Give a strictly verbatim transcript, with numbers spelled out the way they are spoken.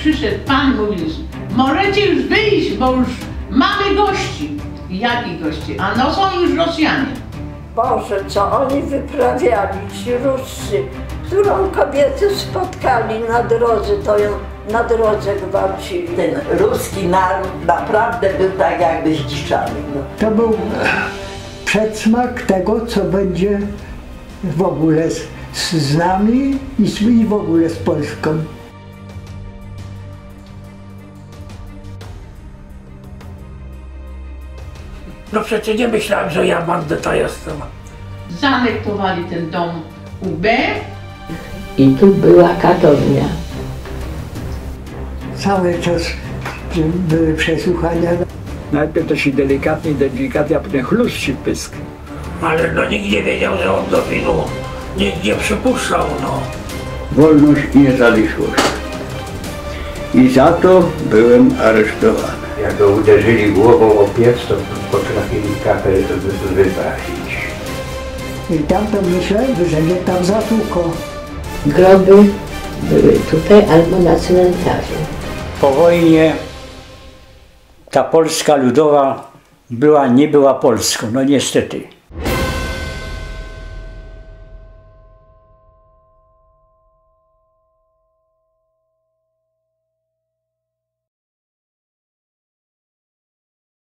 przyszedł pan, mówi, możecie już wyjść, bo już mamy gości. I jakich gości? A no są już Rosjanie. Boże, co oni wyprawiali, ci Ruscy, którą kobietę spotkali na drodze, to ją na drodze gwałcili. Ten ruski naród naprawdę był tak jakby zdziczany. No. To był przedsmak tego, co będzie w ogóle z, z nami i, z, i w ogóle z Polską. No przecież nie myślałem, że ja bandyta jestem. Zanektowali ten dom U B. I tu była katownia. Cały czas były przesłuchania. Najpierw to się delikatnie, delikatnie, a potem chlust się pysk. Ale no nikt nie wiedział, że on do winu. Nikt nie przypuszczał, no. Wolność i niezawisłość. I za to byłem aresztowany. Jak go uderzyli głową o piec, to potrafili kapę wypalić. I tam to myślę, że mnie tam zatłuko. Groby były tutaj albo na cmentarzu. Po wojnie ta Polska Ludowa była, nie była Polską, no niestety.